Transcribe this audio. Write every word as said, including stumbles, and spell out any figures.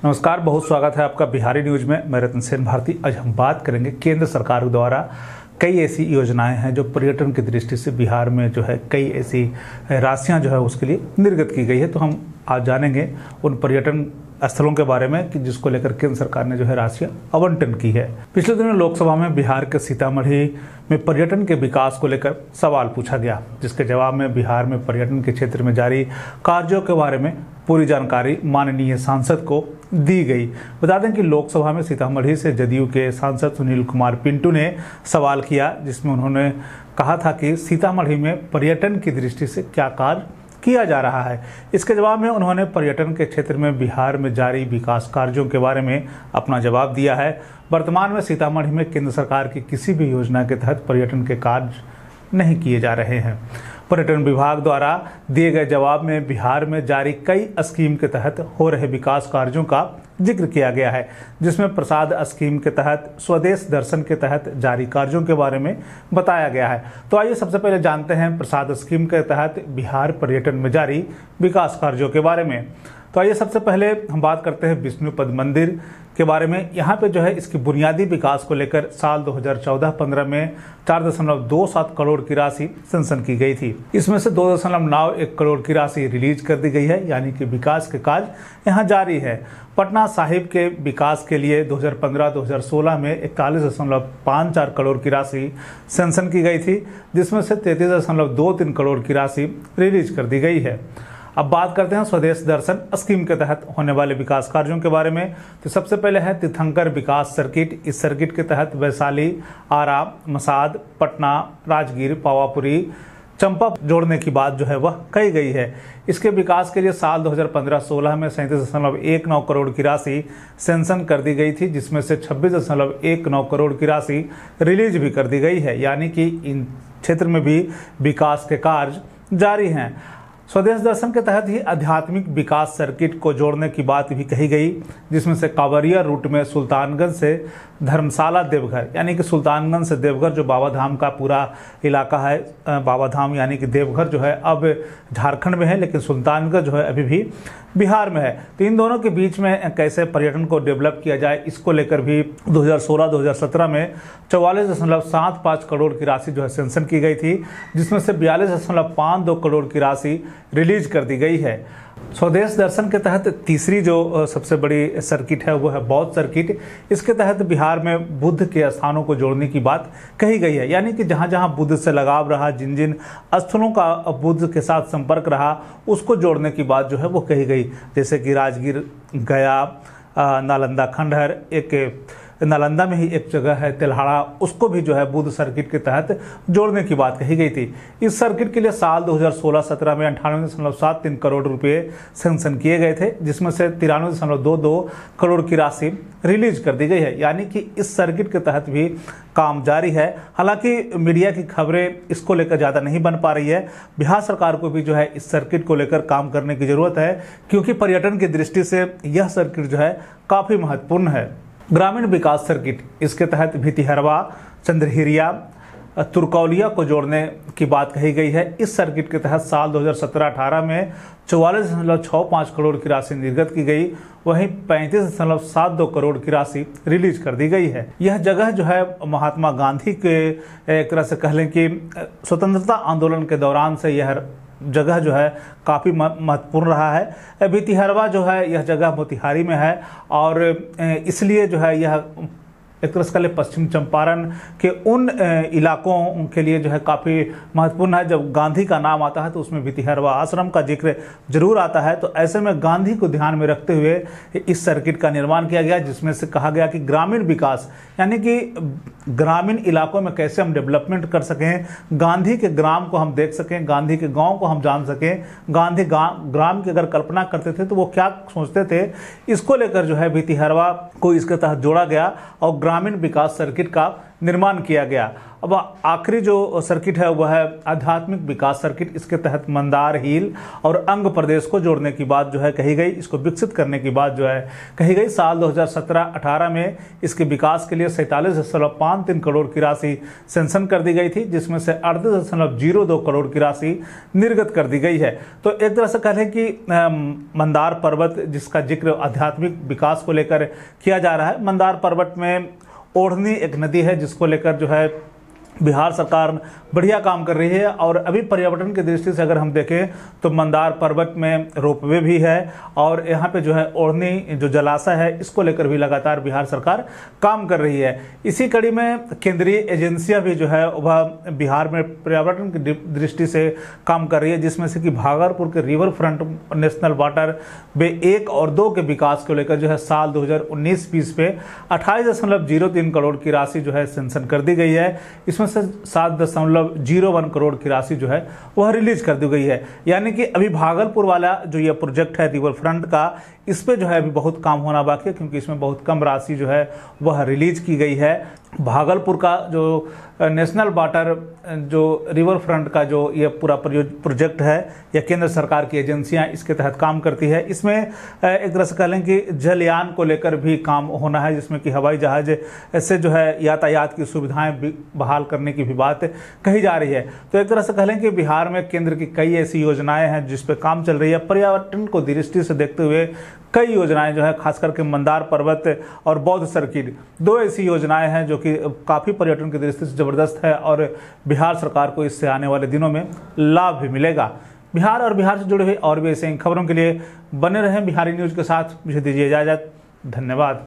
नमस्कार, बहुत स्वागत है आपका बिहारी न्यूज में। मैं रतन सेन भारती। आज हम बात करेंगे केंद्र सरकार द्वारा कई ऐसी योजनाएं हैं जो पर्यटन की दृष्टि से बिहार में जो है कई ऐसी राशियां जो है उसके लिए निर्गत की गई है। तो हम आज जानेंगे उन पर्यटन स्थलों के बारे में कि जिसको लेकर केंद्र सरकार ने जो है राशियां आवंटन की है। पिछले दिनों लोकसभा में बिहार के सीतामढ़ी में पर्यटन के विकास को लेकर सवाल पूछा गया, जिसके जवाब में बिहार में पर्यटन के क्षेत्र में जारी कार्यों के बारे में पूरी जानकारी माननीय सांसद को दी गई। बता दें कि लोकसभा में सीतामढ़ी से जदयू के सांसद सुनील कुमार पिंटू ने सवाल किया, जिसमें उन्होंने कहा था कि सीतामढ़ी में पर्यटन की दृष्टि से क्या कार्य किया जा रहा है। इसके जवाब में उन्होंने पर्यटन के क्षेत्र में बिहार में जारी विकास कार्यों के बारे में अपना जवाब दिया है। वर्तमान में सीतामढ़ी में केंद्र सरकार की किसी भी योजना के तहत पर्यटन के कार्य नहीं किए जा रहे हैं। पर्यटन विभाग द्वारा दिए गए जवाब में बिहार में जारी कई स्कीम के तहत हो रहे विकास कार्यों का जिक्र किया गया है, जिसमें प्रसाद स्कीम के तहत स्वदेश दर्शन के तहत जारी कार्यों के बारे में बताया गया है। तो आइए सबसे पहले जानते हैं प्रसाद स्कीम के तहत बिहार पर्यटन में जारी विकास कार्यों के बारे में। तो आइए सबसे पहले हम बात करते हैं विष्णुपद मंदिर के बारे में। यहाँ पे जो है इसकी बुनियादी विकास को लेकर साल दो हज़ार चौदह पंद्रह में चार दशमलव दो सात करोड़ की राशि सैंक्शन की गई थी। इसमें से दो दशमलव नौ एक करोड़ की राशि रिलीज कर दी गई है, यानी कि विकास के कार्य यहाँ जारी है। पटना साहिब के विकास के लिए दो हज़ार पंद्रह दो हज़ार सोलह में इकतालीस दशमलव पाँच चार करोड़ की राशि सैंक्शन की गई थी, जिसमें से तैंतीस दशमलव दो तीन करोड़ की राशि रिलीज कर दी गई है। अब बात करते हैं स्वदेश दर्शन स्कीम के तहत होने वाले विकास कार्यों के बारे में। तो सबसे पहले है तीर्थंकर विकास सर्किट। इस सर्किट के तहत वैशाली, आरा, मसाद, पटना, राजगीर, पावापुरी, चंपा जोड़ने की बात जो है वह कही गई है। इसके विकास के लिए साल दो हज़ार पंद्रह सोलह में सैंतीस दशमलव एक नौ करोड़ की राशि सैंक्शन कर दी गई थी, जिसमें से छब्बीस दशमलव एक नौ करोड़ की राशि रिलीज भी कर दी गई है, यानी कि इन क्षेत्र में भी विकास के कार्य जारी हैं। स्वदेश दर्शन के तहत ही आध्यात्मिक विकास सर्किट को जोड़ने की बात भी कही गई, जिसमें से कांवरिया रूट में सुल्तानगंज से धर्मशाला देवघर, यानी कि सुल्तानगंज से देवघर जो बाबा धाम का पूरा इलाका है, बाबा धाम यानी कि देवघर जो है अब झारखंड में है, लेकिन सुल्तानगंज जो है अभी भी बिहार में है। तो इन दोनों के बीच में कैसे पर्यटन को डेवलप किया जाए, इसको लेकर भी दो हज़ार सोलह दो हज़ार सत्रह में चौवालीस दशमलव सात पाँच करोड़ की राशि जो है सैंक्शन की गई थी, जिसमें से बयालीस दशमलव पाँच दो करोड़ की राशि रिलीज कर दी गई है। स्वदेश दर्शन के तहत तीसरी जो सबसे बड़ी सर्किट है वो है बौद्ध सर्किट। इसके तहत बिहार में बुद्ध के स्थानों को जोड़ने की बात कही गई है, यानी कि जहां जहां बुद्ध से लगाव रहा, जिन जिन स्थलों का बुद्ध के साथ संपर्क रहा, उसको जोड़ने की बात जो है वो कही गई। जैसे कि राजगीर, गया, नालंदा खंडहर, एक नालंदा में ही एक जगह है तेल्हाड़ा, उसको भी जो है बुद्ध सर्किट के तहत जोड़ने की बात कही गई थी। इस सर्किट के लिए साल दो हज़ार सोलह सत्रह में अंठानवे दशमलव सात तीन करोड़ रुपए सैंक्शन किए गए थे, जिसमें से तिरानवे दशमलव दो दो करोड़ की राशि रिलीज कर दी गई है, यानी कि इस सर्किट के तहत भी काम जारी है। हालांकि मीडिया की खबरें इसको लेकर ज़्यादा नहीं बन पा रही है। बिहार सरकार को भी जो है इस सर्किट को लेकर काम करने की जरूरत है, क्योंकि पर्यटन की दृष्टि से यह सर्किट जो है काफ़ी महत्वपूर्ण है। ग्रामीण विकास सर्किट, इसके तहत भितिहरवा, चंद्रहिरिया, तुर्कौलिया को जोड़ने की बात कही गई है। इस सर्किट के तहत साल दो हज़ार सत्रह अठारह में चौवालीस दशमलव छः पाँच करोड़ की राशि निर्गत की गई, वहीं पैंतीस दशमलव सात दो करोड़ की राशि रिलीज कर दी गई है। यह जगह जो है महात्मा गांधी के एक तरह से कह लें कि स्वतंत्रता आंदोलन के दौरान से यह जगह जो है काफ़ी महत्वपूर्ण रहा है। भितिहरवा जो है यह जगह मोतिहारी में है, और इसलिए जो है यह एक तरह से पश्चिम चंपारण के उन इलाकों के लिए जो है काफ़ी महत्वपूर्ण है। जब गांधी का नाम आता है तो उसमें भितिहरवा आश्रम का जिक्र जरूर आता है। तो ऐसे में गांधी को ध्यान में रखते हुए इस सर्किट का निर्माण किया गया, जिसमें से कहा गया कि ग्रामीण विकास, यानी कि ग्रामीण इलाकों में कैसे हम डेवलपमेंट कर सकें, गांधी के ग्राम को हम देख सकें, गांधी के गाँव को हम जान सकें, गांधी ग्राम की अगर कल्पना करते थे तो वो क्या सोचते थे, इसको लेकर जो है भितिहरवा को इसके तहत जोड़ा गया। और ग्रामीण विकास सर्किट का निर्माण किया गया। अब आखिरी जो सर्किट है वह है आध्यात्मिक विकास सर्किट। इसके तहत मंदार हिल और अंग प्रदेश को जोड़ने की बात जो है कही गई, इसको विकसित करने की बात जो है कही गई। साल दो हज़ार सत्रह अठारह में इसके विकास के लिए सैंतालीस दशमलव पाँच तीन करोड़ की राशि सेंक्शन कर दी गई थी, जिसमें से अड़तीस दशमलव जीरो दो करोड़ की राशि निर्गत कर दी गई है। तो एक तरह से कह लें कि मंदार पर्वत जिसका जिक्र आध्यात्मिक विकास को लेकर किया जा रहा है, मंदार पर्वत में ओढ़नी एक नदी है जिसको लेकर जो है बिहार सरकार बढ़िया काम कर रही है। और अभी पर्यटन की दृष्टि से अगर हम देखें तो मंदार पर्वत में रोपवे भी है और यहाँ पे जो है ओढ़नी जो जलाशय है इसको लेकर भी लगातार बिहार सरकार काम कर रही है। इसी कड़ी में केंद्रीय एजेंसियां भी जो है वह बिहार में पर्यावरण की दृष्टि से काम कर रही है, जिसमें से कि भागलपुर के river front national waterway एक और दो के विकास को लेकर जो है साल दो हज़ार उन्नीस बीस पे अट्ठाईस दशमलव जीरो तीन करोड़ की राशि जो है सेंक्शन कर दी गई है। इसमें से सात दशमलव जीरो वन करोड़ की राशि जो है वह रिलीज कर दी गई है। यानी कि अभी भागलपुर वाला जो ये प्रोजेक्ट है रिवर फ्रंट का, इस पे जो है अभी बहुत काम होना बाकी है, क्योंकि इसमें बहुत कम राशि जो है वह रिलीज की गई है। भागलपुर का जो नेशनल वाटर जो रिवर फ्रंट का जो ये पूरा प्रोजेक्ट है, या केंद्र सरकार की एजेंसियां इसके तहत काम करती है। इसमें एक तरह से कह लें कि जलयान को लेकर भी काम होना है, जिसमें कि हवाई जहाज से जो है यातायात की सुविधाएं बहाल करने की भी बात कही जा रही है। तो एक तरह से कह लें कि बिहार में केंद्र की कई ऐसी योजनाएं हैं जिस पे काम चल रही है। पर्यावरण को दृष्टि से देखते हुए कई योजनाएं जो है खास करके मंदार पर्वत और बौद्ध सर्किट, दो ऐसी योजनाएं हैं जो कि काफ़ी पर्यटन की दृष्टि से ज़बरदस्त है और बिहार सरकार को इससे आने वाले दिनों में लाभ भी मिलेगा। बिहार और बिहार से जुड़े हुए और भी ऐसे खबरों के लिए बने रहें बिहारी न्यूज़ के साथ। मुझे दीजिए इजाज़त, धन्यवाद।